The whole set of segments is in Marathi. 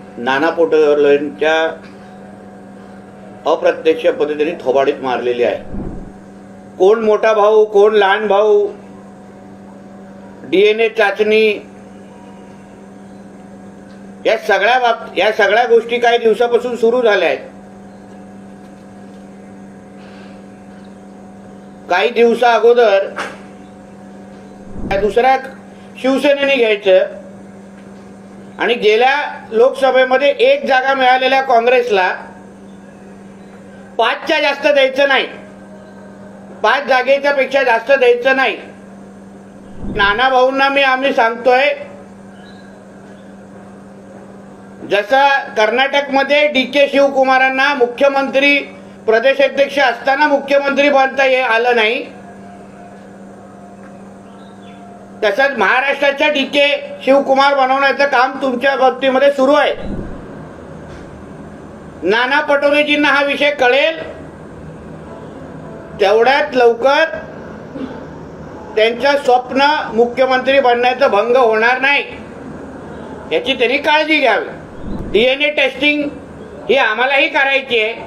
नाना पटोलेंच्या अप्रत्यक्ष पद्धतीने थोबाडीत मारलेली आहे। कोण मोठा भाऊ, कोण लहान भाऊ, डीएनए चाचणी, या सगळ्या गोष्टी काही दिवसापासून सुरू झाल्या आहेत। काही दिवसा अगोदर दुसऱ्या शिवसेनेने घ्यायचं आणि गेल्या लोकसभेमध्ये एक जागा मिळालेल्या काँग्रेसला 5च्या जास्त द्यायचं नाही, 5 जागेच्या पेक्षा जास्त द्यायचं नाही। नाना भाऊंना आम्ही सांगतोय, जसा कर्नाटकमध्ये डीके शिवकुमारांना मुख्यमंत्री प्रदेश अध्यक्ष असताना मुख्यमंत्री बनता आलं नाही, तसंच महाराष्ट्राच्या डीके शिवकुमार बनवण्याचं काम तुमच्या बाबतीमध्ये सुरू आहे। नाना पटोलेजींना हा विषय कळेल तेवढ्यात लवकर त्यांचं स्वप्न मुख्यमंत्री बनण्याचं भंग होणार नाही, याची त्यांनी काळजी घ्यावी। डीएनए टेस्टिंग ही आम्हालाही करायची आहे,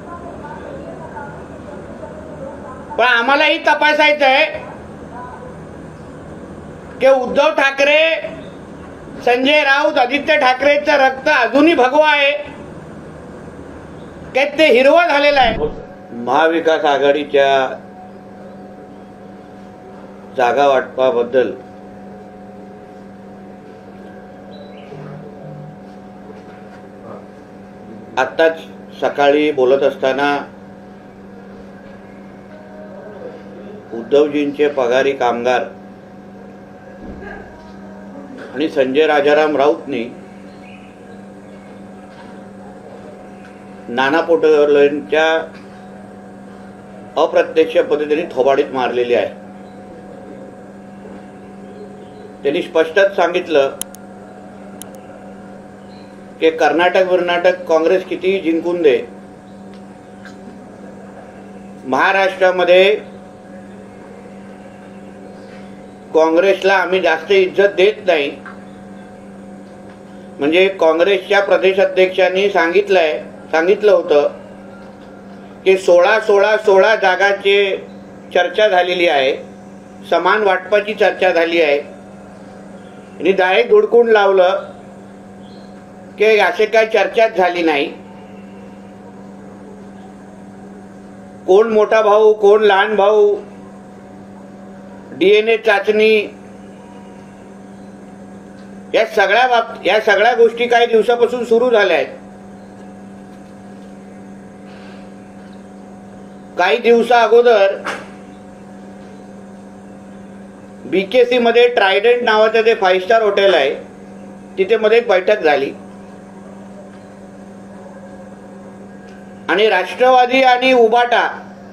पण आम्हालाही तपासायचं आहे की उद्धव ठाकरे, संजय राऊत, आदित्य ठाकरेचं रक्त अजूनही भगवा आहे की ते हिरवं झालेलं आहे। महाविकास आघाडीच्या जागा वाटपाबद्दल आत्ताच सकाळी बोलत असताना उद्धवजींचे पगारी कामगार आणि संजय राजाराम राऊतनी नाना पटोलेंच्या अप्रत्यक्ष पद्धतीने थोबाडीत मारलेली आहे। त्यांनी स्पष्टच सांगितलं की कर्नाटक काँग्रेस किती जिंकून दे, महाराष्ट्रामध्ये काँग्रेसला आम्ही जास्त इज्जत देत नाही। म्हणजे काँग्रेसच्या प्रदेश अध्यक्षांनी सांगितलं होतं की 16 जागाची चर्चा झालेली आहे, समान वाटपाची चर्चा झाली आहे, आणि डायरेक्ट धुडकून लावलं की असे काही चर्चाच झाली नाही। कोण मोठा भाऊ, कोण लहान भाऊ, डीएनए चाचणी, या सगळ्या गोष्टी काही दिवसापासून सुरू झाल्या आहेत। काही दिवसा अगोदर बीकेसी मध्ये ट्रायडंट नावाचं ते 5 स्टार हॉटेल आहे, तिथे मध्ये एक बैठक झाली आणि राष्ट्रवादी आणि उबाटा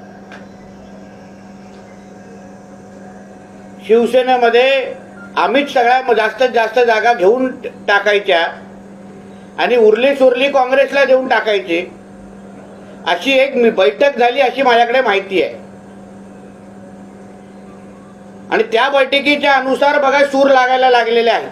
शिवसेनेमध्ये आम्हीच सगळ्यात जास्त जागा घेऊन टाकायच्या आणि उरली काँग्रेसला देऊन टाकायची, अशी एक बैठक झाली अशी माझ्याकडे माहिती आहे। आणि त्या बैठकीच्या अनुसार बघा सूर लागायला लागलेले आहे।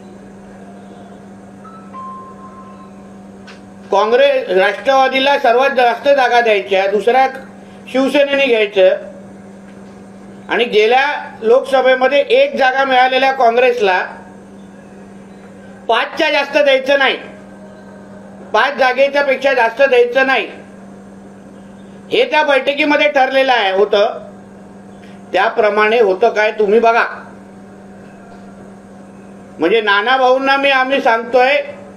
काँग्रेस राष्ट्रवादीला सर्वात जास्त जागा द्यायच्या, दुसऱ्या शिवसेनेने घ्यायचं आणि गेल्या लोकसभेमध्ये एक जागा मिळालेल्या काँग्रेसला 5च्या जास्त द्यायचं नाही, 5 जागेच्या पेक्षा जास्त द्यायचं नाही, हे त्या बैठकीमध्ये ठरलेलं आहे होतं। त्याप्रमाणे होतं काय तुम्ही बघा। म्हणजे नाना भाऊंना आम्ही सांगतोय,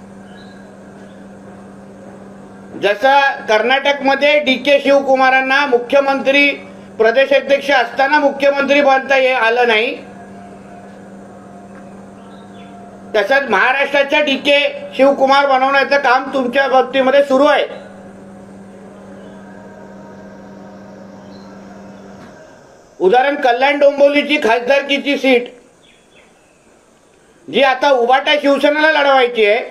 जसा कर्नाटकमध्ये डीके शिवकुमारांना मुख्यमंत्री प्रदेश अध्यक्ष असताना मुख्यमंत्री बनता आलं नाही, तसंच महाराष्ट्राच्या डीके शिवकुमार बनवण्याचं काम तुमच्या बाबतीमध्ये सुरू आहे। उदाहरण कल्याण डोंबिवलीची खासदारकीची सीट जी आता उबाटा शिवसेनेला लढवायची आहे,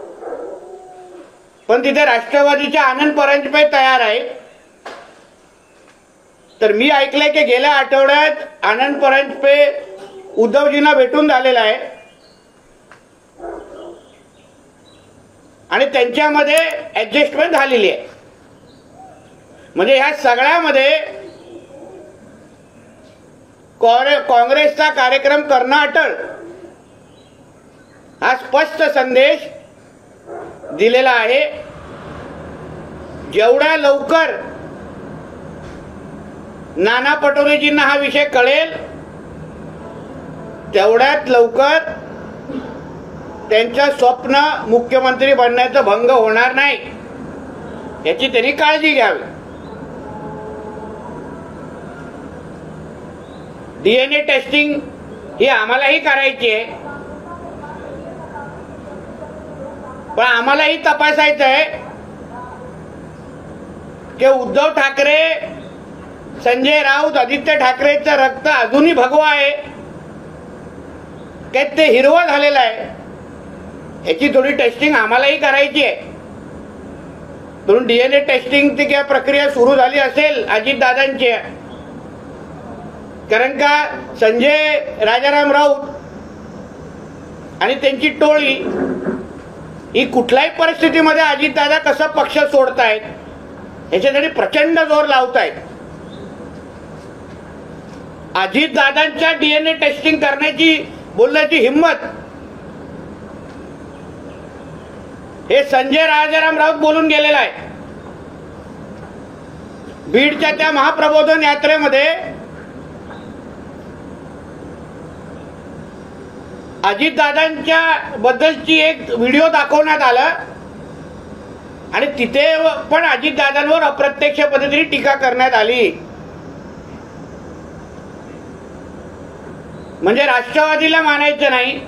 पण तिथे राष्ट्रवादीचे आनंद परांजपे तयार आहे। तर मी ऐकलंय की गेल्या आठवड्यात आनंद परांजपे उद्धवजींना भेटून झालेला आहे आणि त्यांच्यामध्ये ॲडजस्टमेंट झालेली आहे. म्हणजे ह्या सगळ्यामध्ये काँग्रेसचा कार्यक्रम करणं अटळ हा स्पष्ट संदेश दिलेला आहे. जेवढ्या लवकर नाना पटोलेजींना हा विषय कळेल तेवढ्यात लवकर त्यांचं स्वप्न मुख्यमंत्री बनण्याचं भंग होणार नाही याची त्यांनी काळजी घ्यावी. DNA टेस्टिंग ही आम्हालाही करायची आहे, पण आम्हालाही तपासायचं आहे की उद्धव ठाकरे, संजय राऊत, आदित्य ठाकरेचं रक्त अजूनही भगवा आहे काय ते हिरवं झालेलं आहे याची थोडी टेस्टिंग आम्हालाही करायची आहे. म्हणून DNA टेस्टिंगची काय प्रक्रिया सुरू झाली असेल अजितदादांची, कारण का संजय राजाराम राऊत आणि त्यांची टोळी ही कुठल्याही परिस्थितीमध्ये अजितदादा कसं पक्ष सोडतायत याच्यासाठी प्रचंड जोर लावतायत. अजितदादांच्या DNA टेस्टिंग करण्याची बोलण्याची हिम्मत हे संजय राजाराम राऊत बोलून गेलेला आहे. बीडच्या त्या महाप्रबोधन यात्रेमध्ये अजितदादांच्या बद्दलची एक व्हिडिओ दाखवण्यात आला आणि तिथे पण अजितदादांवर अप्रत्यक्ष पद्धतीने टीका करण्यात आली. म्हणजे राष्ट्रवादीला मानायचं नाही,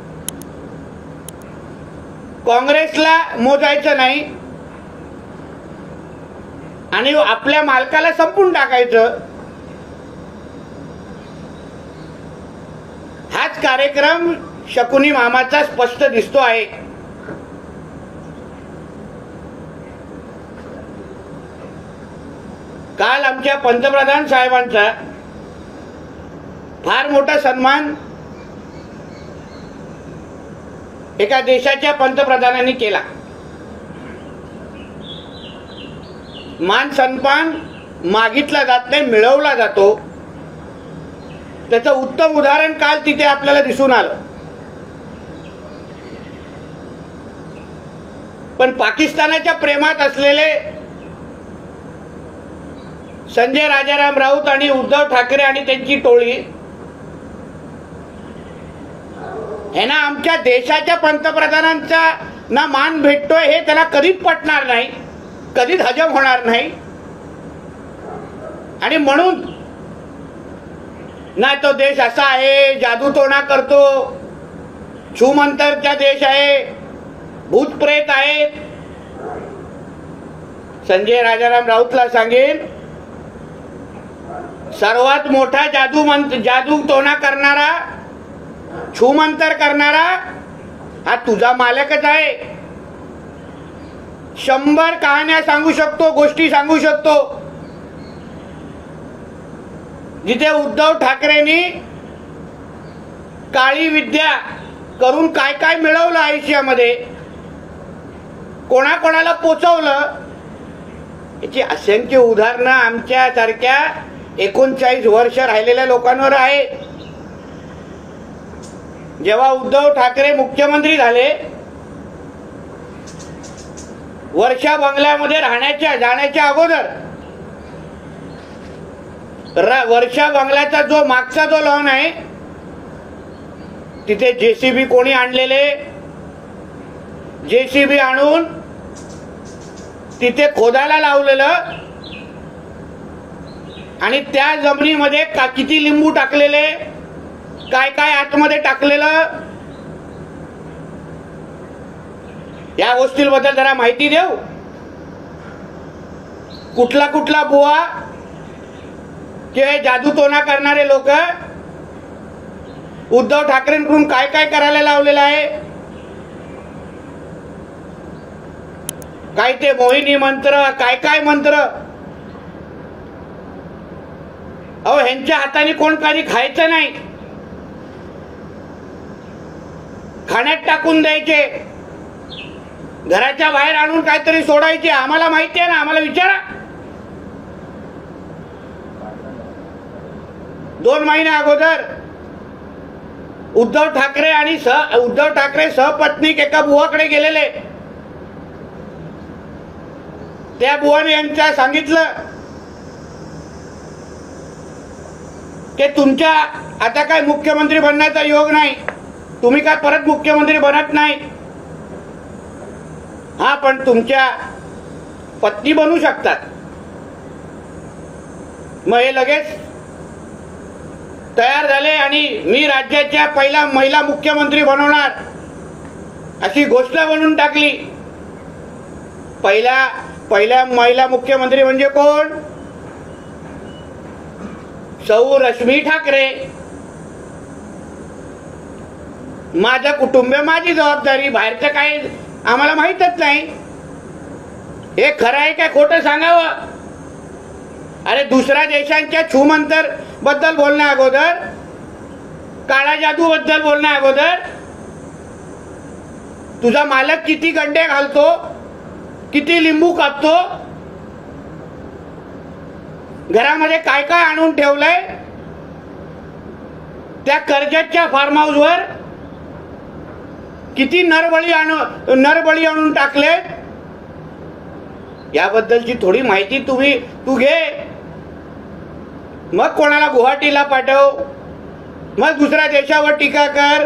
काँग्रेसला मोजायचं नाही आणि आपल्या मालकाला संपून टाकायचं. हाच कार्यक्रम शकुनी मामाचा स्पष्ट दिसतो आहे. काल आमच्या पंतप्रधान साहेबांचा फार मोठा सन्मान एका देशाच्या पंतप्रधानांनी केला. मान सन्मान मागितला जात नाही, मिळवला जातो. त्याचं उत्तम उदाहरण काल तिथे आपल्याला दिसून आलं. पण पाकिस्तानाच्या प्रेमात असलेले संजय राजाराम राऊत आणि उद्धव ठाकरे आणि त्यांची टोळी ह्यांना आमच्या देशाच्या पंतप्रधानांचा ना मान भेटतोय हे त्याला कधीच पटणार नाही, कधीच हजम होणार नाही. आणि म्हणून ना तो देश असा आहे जादूटोणा करतो, छूमंतरचा देश आहे, भूतप्रेत आहेत. संजय राजाराम राऊतला सांगेन, सर्वात मोठा जादूटोणा करणारा, छूमंतर करणारा हा तुझा मालकच आहे. 100 कहाण्या सांगू शकतो, गोष्टी सांगू शकतो. जिथे उद्धव ठाकरेंनी काळी विद्या करून काय काय मिळवलं आयुष्यामध्ये, कोणाकोणाला पोचवलं याची असंख्य उदाहरणं आमच्या सारख्या 39 वर्ष राहिलेल्या लोकांवर आहे. जेव्हा उद्धव ठाकरे मुख्यमंत्री झाले, वर्षा बंगल्यामध्ये जाण्याच्या अगोदर वर्षा बंगल्याचा जो मागचा जो लॉन आहे तिथे JCB कोणी आणलेले, JCB आणून तिथे खोदायला लावलेलं आणि त्या जमिनीमध्ये किती लिंबू टाकलेले, काय काय आतमध्ये टाकलेलं, या गोष्टींबद्दल जरा माहिती देऊ. कुठला कुठला बुवा किंवा जादूटोणा करणारे लोक उद्धव ठाकरेंकडून काय काय करायला लावलेलं आहे. काय ते मोहिनी मंत्र, काय काय मंत्र. अहो ह्यांच्या हाताने कोण काही खायचं नाही, खाण्यात टाकून द्यायचे. घराच्या बाहेर आणून काहीतरी सोडायचे, आम्हाला माहिती आहे ना, आम्हाला विचारा. 2 महिने अगोदर उद्धव ठाकरे सहपत्नीक एका बुवाकडे गेलेले. त्या बुवाने यांच्या सांगितलं की तुमच्या आता काय मुख्यमंत्री बनण्याचा योग नाही, तुम्ही काय परत मुख्यमंत्री बनत नाही. हा, पण तुमच्या पत्नी बनू शकतात. मग हे लगेच तयार झाले आणि मी राज्याच्या पहिला महिला मुख्यमंत्री बनवणार अशी घोषणा बनवून टाकली. पहिल्या महिला मुख्यमंत्री म्हणजे कोण? सौ रश्मी ठाकरे. माझं कुटुंब, माझी जबाबदारी, बाहेरचं काय आम्हाला माहीतच नाही. हे खरं आहे काय खोटं सांगावं? अरे दुसऱ्या देशांच्या छूमंतर बद्दल बोलण्या अगोदर, काळा जादू बद्दल बोलण्या अगोदर तुझा मालक किती गंडे घालतो, किती लिंबू कापतो, घरामध्ये काय काय आणून ठेवलंय, त्या कर्जतच्या फार्म हाऊसवर किती नरबळी आणून टाकले, याबद्दलची थोडी माहिती तू घे. मग कोणाला गुवाहाटीला पाठव, मग दुसऱ्या देशावर टीका कर.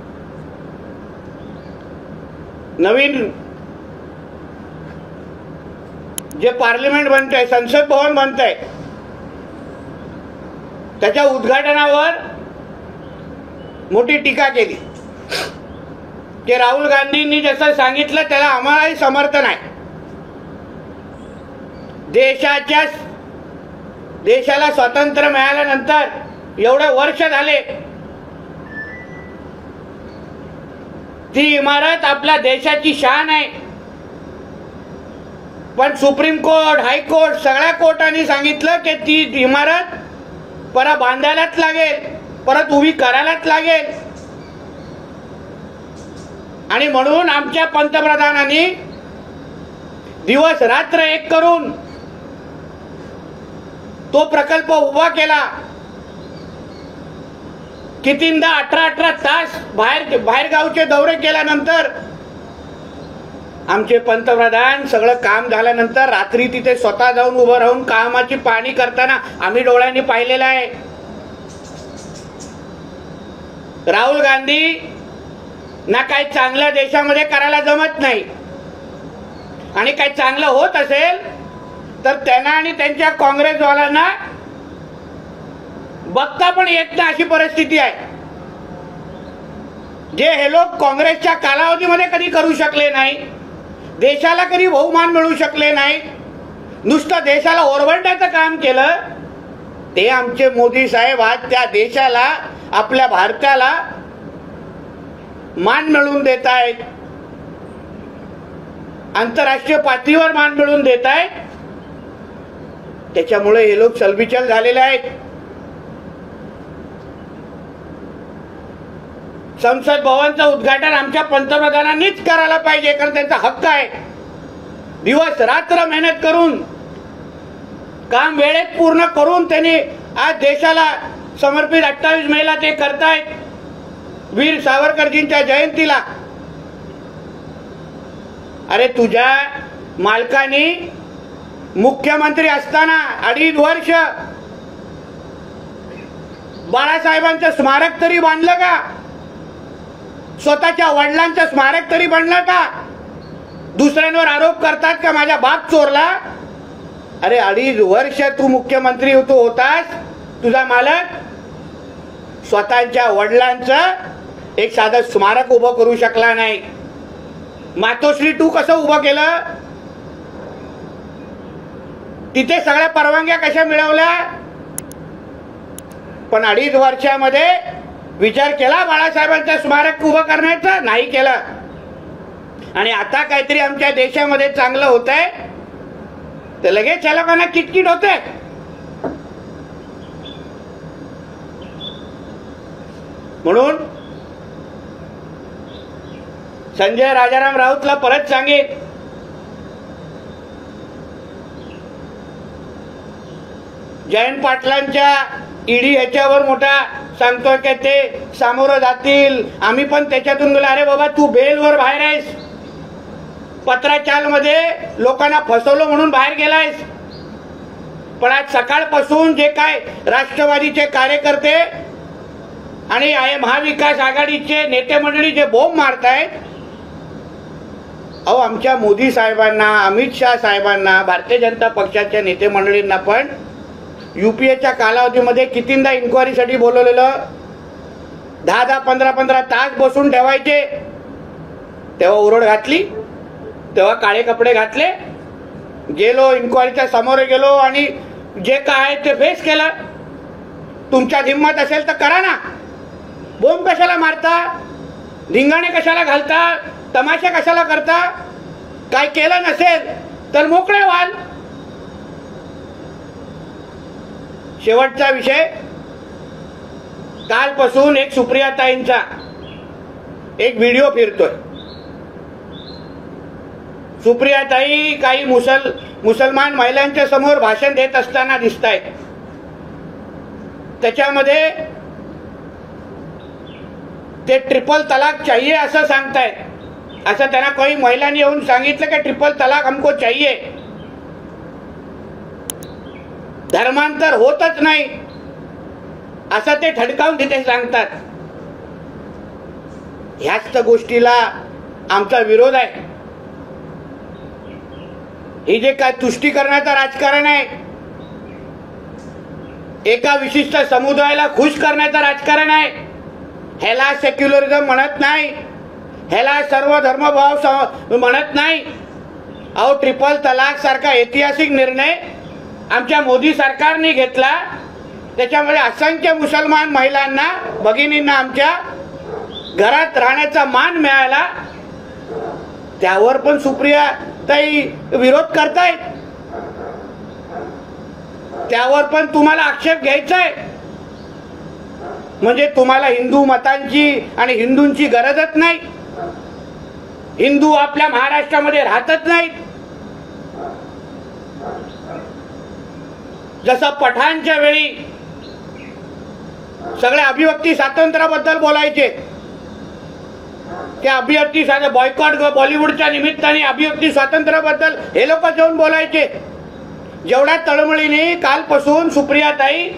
नवीन जे पार्लिमेंट बनतंय, संसद भवन बनतंय, त्याच्या उद्घाटनावर मोठी टीका केली की राहुल गांधींनी जसं सांगितलं त्याला आम्हालाही समर्थन आहे. देशाला स्वातंत्र्य मिळाल्यानंतर एवढे वर्ष झाले, ती इमारत आपल्या देशाची शान आहे. पण सुप्रीम कोर्ट, हायकोर्ट, सगळ्या कोर्टांनी सांगितलं की ती इमारत परत बांधायलाच लागेल, परत उभी करायलाच लागेल. आणि म्हणून आमच्या पंतप्रधानांनी दिवस रात्र एक करून तो प्रकल्प उभा केला. कितींदा 18 तास बाहेर गावचे दौरे केल्यानंतर आमचे पंतप्रधान सगळं काम झाल्यानंतर रात्री तिथे स्वतः जाऊन उभं राहून कामाची पाहणी करताना आम्ही डोळ्यांनी पाहिलेलं आहे. राहुल गांधी ना काही चांगलं देशामध्ये करायला जमत नाही, आणि काही चांगलं होत असेल तर त्यांना आणि त्यांच्या काँग्रेसवाल्यांना बघता पण येत नाही अशी परिस्थिती आहे. जे हे लोक काँग्रेसच्या कालावधीमध्ये कधी करू शकले नाही, देशाला कधी बहुमान मिळू शकले नाही, नुसतं देशाला ओरबडण्याचं काम केलं, ते आमचे मोदी साहेब आज त्या देशाला, आपल्या भारताला मान मिळवून देत आहेत, आंतरराष्ट्रीय पातळीवर मान मिळवून देत आहेत. त्याच्यामुळे हे लोक चलबिचल झालेले आहेत. संसद भवनचं उद्घाटन आमच्या पंतप्रधानांनीच करायला पाहिजे, कारण त्यांचा हक्क आहे. दिवस रात्र मेहनत करून, काम वेळेत पूर्ण करून त्यांनी आज देशाला समर्पित 28 मेला ते करतायत, वीर सावरकरजींच्या जयंतीला. अरे तुझ्या मालकानी मुख्यमंत्री असताना 2.5 वर्ष बाळासाहेबांचं स्मारक तरी बांधलं का? स्वतःच्या वडिलांचं स्मारक तरी बांधलं का? दुसऱ्यांवर आरोप करतात का माझा बाप चोरला. अरे 2.5 वर्ष तू मुख्यमंत्री होतास, तुझा मालक स्वतःच्या वडिलांचं एक साधं स्मारक उभं करू शकला नाही. मातोश्री तू कसं उभं केलं? तिथे सगळ्या परवानग्या कशा मिळवल्या? पण 2.5 वर्षामध्ये विचार केला बाळासाहेबांचं स्मारक उभं करण्याचा? नाही केला. आणि आता काहीतरी आमच्या देशामध्ये चांगलं होत आहे तर लगेच या लोकांना किटकिट होते. म्हणून संजय राजाराम राऊतला परत सांगेन, जयंत पाटलांच्या ईडी ह्याच्यावर मोठा सांगतोय की ते सामोरं जातील, आम्ही पण त्याच्यातून गेलो. अरे बाबा, तू बेलवर बाहेर आहेस, पत्राचालमध्ये लोकांना फसवलं म्हणून बाहेर गेलायस. पण आज सकाळपासून जे काय राष्ट्रवादीचे कार्यकर्ते आणि महाविकास आघाडीचे नेते मंडळी जे बोंब मारतायत, अहो आमच्या मोदी साहेबांना, अमित शाह साहेबांना, भारतीय जनता पक्षाच्या नेते मंडळींना पण UPAच्या कालावधीमध्ये कितींदा इन्क्वायरीसाठी बोलवलेलं, 10-10, 15-15 तास बसून ठेवायचे. तेव्हा उरड घातली, तेव्हा काळे कपडे घातले, गेलो इन्क्वायरीच्या समोर गेलो आणि जे काय ते फेस केलं. तुमच्यात हिंमत असेल तर करा ना. बोंब कशाला मारता, धिंगाणे कशाला घालता, तमाशा कशाला करता? काय केलं नसेल तर मोकळे व्हाल. शेवटचा विषय, कालपासून एक सुप्रियाताईंचा एक व्हिडिओ फिरतोय. सुप्रियाताई काही मुसलमान महिलांच्या समोर भाषण देत असताना दिसत आहेत. त्याच्यामध्ये ते ट्रिपल तलाक चाहिए असं सांगतायत. असं त्यांना काही महिलांनी येऊन सांगितलं की ट्रिपल तलाक हमको चाहिए, धर्मांतर होतच नाही असं ते ठणकावून तिथे सांगतात. ह्याच तर गोष्टीला आमचा विरोध आहे. हे जे काय तुष्टीकरणाचं राजकारण आहे, एका विशिष्ट समुदायाला खुश करण्याचं राजकारण आहे, ह्याला सेक्युलरिझम म्हणत नाही, ह्याला सर्व धर्मभाव म्हणत नाही. अहो ट्रिपल तलाक सारखा ऐतिहासिक निर्णय आमच्या मोदी सरकारने घेतला, त्याच्यामध्ये असंख्य मुसलमान महिलांना, भगिनींना आमच्या घरात राहण्याचा मान मिळाला. त्यावर पण सुप्रियाताई विरोध करतायत. त्यावर पण तुम्हाला आक्षेप घ्यायचा आहे. म्हणजे तुम्हाला हिंदू मतांची आणि हिंदूंची गरजच नाही, हिंदू आपल्या महाराष्ट्रामध्ये राहतच नाहीत. जसं पठाणच्या वेळी सगळे अभिव्यक्ती स्वातंत्र्याबद्दल बोलायचे, त्या अभिव्यक्ती बॉयकॉट बॉलिवूडच्या निमित्ताने अभिव्यक्ती स्वातंत्र्याबद्दल हे लोक जाऊन बोलायचे. जेवढ्या तळमळीने कालपासून सुप्रियाताई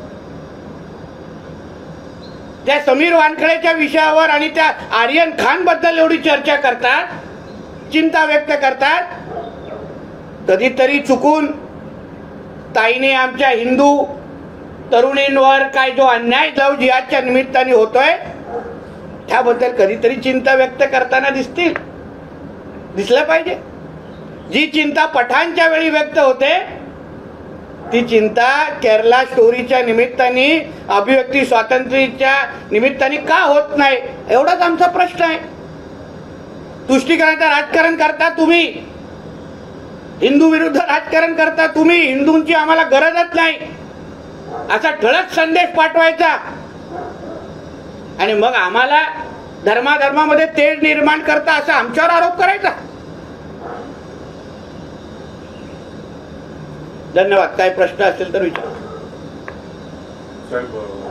त्या समीर वानखेडेच्या विषयावर आणि त्या आर्यन खान बद्दल एवढी चर्चा करतात, चिंता व्यक्त करतात, कधीतरी चुकून ताईने आमच्या हिंदू तरुणींवर काय जो अन्याय लव जिहादच्या निमित्ताने होतोय त्याबद्दल कधीतरी चिंता व्यक्त करताना दिसलं पाहिजे. जी चिंता पठाणच्या वेळी व्यक्त होते ती चिंता केरला स्टोरीच्या निमित्ताने, अभिव्यक्ती स्वातंत्र्याच्या निमित्ताने का होत नाही, एवढाच आमचा प्रश्न आहे. तुष्टीकरणाचं राजकारण करता तुम्ही, हिंदू विरुद्ध राजकारण करता तुम्ही, हिंदूंची आम्हाला गरजच नाही असा ठळक संदेश पाठवायचा आणि मग आम्हाला धर्माधर्मामध्ये तेढ निर्माण करता असा आमच्यावर आरोप करायचा. धन्यवाद. काय प्रश्न असेल तर विचार. साहेब,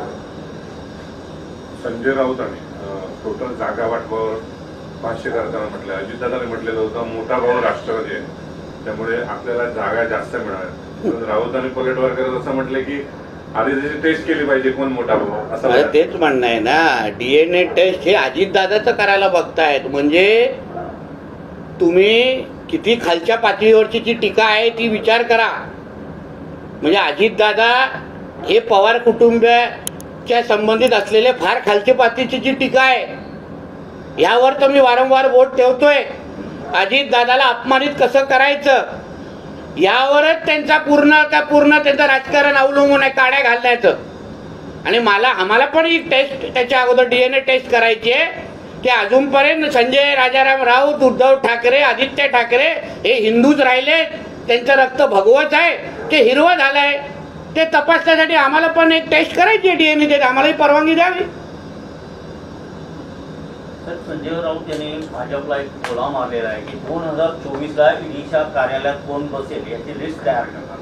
संजय राऊतांनी टोटल जागा वाटपावर भाष्य करताना म्हटलं, अजितदादांनी म्हटलेलं होतं मोठा भाऊ राष्ट्रवादी आहे त्यामुळे आपल्याला जागा जास्त मिळाल्या. राऊतांनी पलटवार करत असं म्हटलं की आधी त्याची टेस्ट केली पाहिजे कोण मोठा भाऊ, असं तेच म्हणणं आहे ना. DNA टेस्ट हे अजितदादाचं करायला बघतायत. म्हणजे तुम्ही किती खालच्या पातळीवरची जी टीका आहे ती विचार करा. म्हणजे अजितदादा हे पवार कुटुंबाच्या संबंधित असलेले फार खालच्या पातळीची जी टीका आहे यावर तर मी वारंवार बोट ठेवतोय. अजितदादाला अपमानित कसं करायचं यावरच त्यांचा पूर्ण त्यांचं राजकारण अवलंबून आहे, काड्या घालण्याचं. आणि आम्हाला पण ही टेस्ट, त्याच्या अगोदर DNA टेस्ट करायची आहे की अजूनपर्यंत संजय राजाराम राऊत, उद्धव ठाकरे, आदित्य ठाकरे हे हिंदूच राहिले, त्यांचं रक्त भगवच आहे, ते हिरवं झालंय, ते तपासण्यासाठी आम्हाला पण एक टेस्ट करायची आहे DNA. आम्हालाही परवानगी द्यावी. तर संजय राऊत यांनी भाजपला एक बोला मारलेला आहे की 2024ला ईडीच्या कार्यालयात कोण बसेल याची लिस्ट तयार करणार.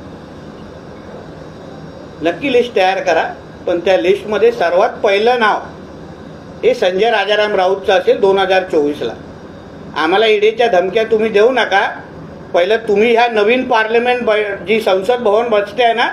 नक्की लिस्ट तयार करा, पण त्या लिस्टमध्ये सर्वात पहिलं नाव हे संजय राजाराम राऊतचं असेल 2024ला. आम्हाला ईडीच्या धमक्या तुम्ही देऊ नका. पहिलं तुम्ही ह्या नवीन पार्लमेंट जी संसद भवन बसते आहे ना,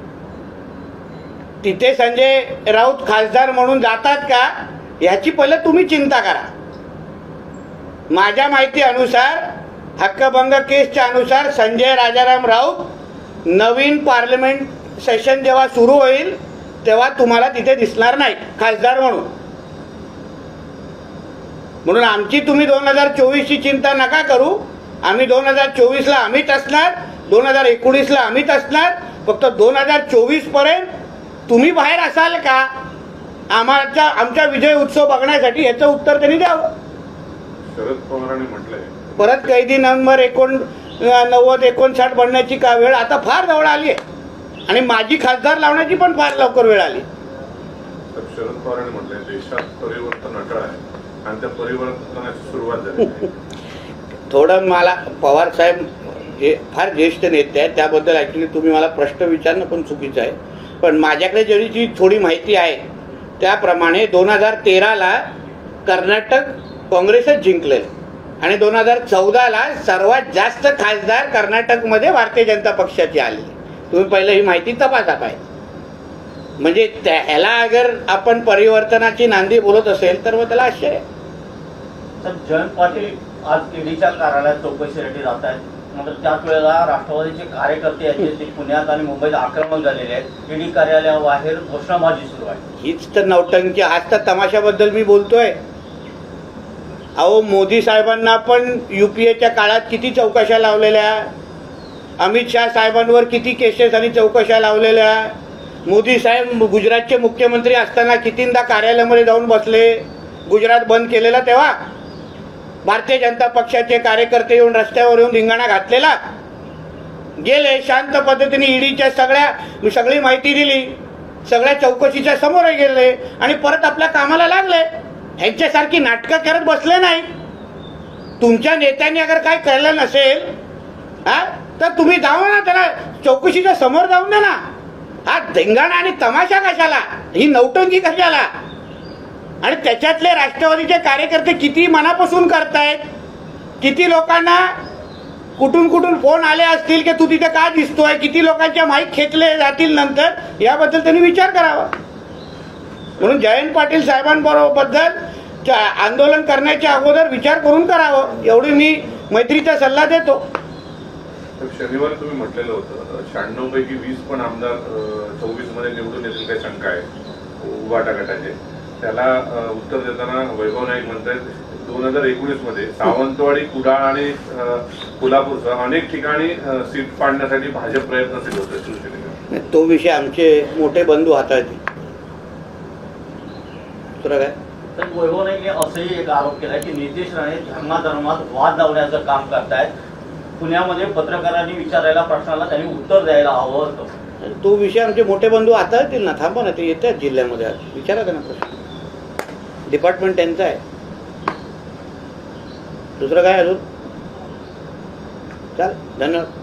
तिथे संजय राऊत खासदार म्हणून जातात का ह्याची पहिलं तुम्ही चिंता करा. माझ्या माहिती अनुसार, हक्कभंग केसच्या अनुसार संजय राजाराम राऊत नवीन पार्लमेंट सेशन जेव्हा सुरू होईल तेव्हा तुम्हाला तिथे दिसणार नाही खासदार म्हणून. म्हणून आमची तुम्ही 2024ची चिंता नका करू. आम्ही 2024ला आम्हीच असणार, 2019ला आम्हीच असणार. फक्त 2024 पर्यंत तुम्ही बाहेर असाल का आमचा विजय उत्सव बघण्यासाठी, याचं उत्तर त्यांनी द्यावं. शरद पवारांनी म्हटलंय परत कैदी नंबर 89-59 बनण्याची का वेळ आता फार जवळ आली आहे आणि माझी खासदार लावण्याची पण फार लवकर वेळ आली. तर शरद पवारांनी म्हटलंय देशात परिवर्तन अटळ आहे आणि त्या परिवर्तनाची सुरुवात झाली. थोडं मला पवार साहेब हे फार ज्येष्ठ नेते आहेत, त्याबद्दल ॲक्च्युली तुम्ही मला प्रश्न विचारणं पण चुकीचं आहे. पण माझ्याकडे जी थोडी माहिती आहे त्याप्रमाणे 2013ला कर्नाटक काँग्रेसच जिंकले आणि 2014ला सर्वात जास्त खासदार कर्नाटकमध्ये भारतीय जनता पक्षाचे आले. तुम्ही पहिलं ही माहिती तपासा पाहिजे. म्हणजे ह्याला अगर आपण परिवर्तनाची नांदी बोलत असेल तर मग त्याला आश्चर्य. तर जयंत पाटील आज ईडीच्या कार्यालयात चौकशीसाठी जात आहेत. मात्र त्याच वेळेला राष्ट्रवादीचे कार्यकर्ते आहेत ते पुण्यात आणि मुंबईत आक्रमक झालेले आहेत. ईडी कार्यालयाबाहेर घोषणाबाजी सुरू आहे. हीच तर नौटंकी, हाच तर तमाशाबद्दल मी बोलतोय. अहो, मोदी साहेबांना पण UPAच्या काळात किती चौकशा लावलेल्या, अमित शाह साहेबांवर किती केसेस आणि चौकशा लावलेल्या. मोदी साहेब गुजरातचे मुख्यमंत्री असताना कितींदा कार्यालयामध्ये जाऊन बसले. गुजरात बंद केलेला तेव्हा भारतीय जनता पक्षाचे कार्यकर्ते येऊन रस्त्यावर येऊन धिंगाणा घातलेला. गेले शांत पद्धतीने ईडीच्या सगळी माहिती दिली, सगळ्या चौकशीच्या समोर गेले आणि परत आपल्या कामाला लागले. ह्यांच्यासारखी नाटकं करत बसले नाही. तुमच्या नेत्यांनी अगर काय केलं नसेल तर तुम्ही जाऊ ना, त्याला चौकशीच्या समोर जाऊन द्या ना. हा धिंगाणा आणि तमाशा कशाला, ही नौटंकी कशाला. आणि त्याच्यातले राष्ट्रवादीचे कार्यकर्ते किती मनापासून करतायत. किती लोकांना कुठून फोन आले असतील की तू तिथे का दिसतोय, किती लोकांच्या माईक खेचले जातील नंतर, याबद्दल त्यांनी विचार करावा. म्हणून जयंत पाटील साहेबांबद्दल आंदोलन करण्याच्या अगोदर विचार करून करावं, एवढी मी मैत्रीचा सल्ला देतो. शनिवारी तुम्ही म्हटलेलं होतं 96 पैकी 20 पण आमदार 24 मध्ये निवडून येतील काही शंका आहे उभाटा गटाचे. त्याला उत्तर देताना वैभव नाईक म्हणतात 2019 मध्ये सावंतवाडी, कुडाळ आणि कोल्हापूरसह अनेक ठिकाणी सीट पाडण्यासाठी भाजप प्रयत्नशील होते शिवसेनेने. तो विषय आमचे मोठे बंधू हाताळतील. दुसरं काय. तर वैभव नाईकने असंही एक आरोप केला की नितेश राणे धर्माधर्मात वाद लावण्याचं काम करतायत. पुण्यामध्ये पत्रकारांनी विचारायला प्रश्नाला त्यांनी उत्तर द्यायला हवं होतं. तो विषय आमचे मोठे बंधू हाताळतील ना. थांबा ना, ते येतात जिल्ह्यामध्ये, विचारा त्यांना प्रश्न. डिपार्टमेंट त्यांचं आहे. दुसरं काय अजून. चाल, धन्यवाद.